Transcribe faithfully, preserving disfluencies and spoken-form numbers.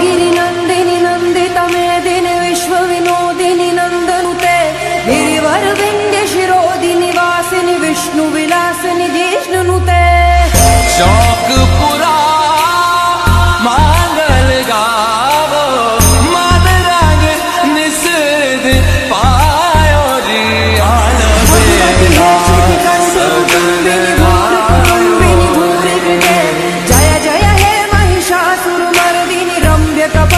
गिरि नंदिनी नंदित मेदिनि विश्व विनोदिनी नंदनुते गिरिवर विंध्य शिरोदिनि वासिनि विष्णु विलासिनि जिष्णुनुते शौक पुरा मांगल गावो मात रंग निषेध पायो जी जय जय हे महिषासुर मर्दिनि रम्य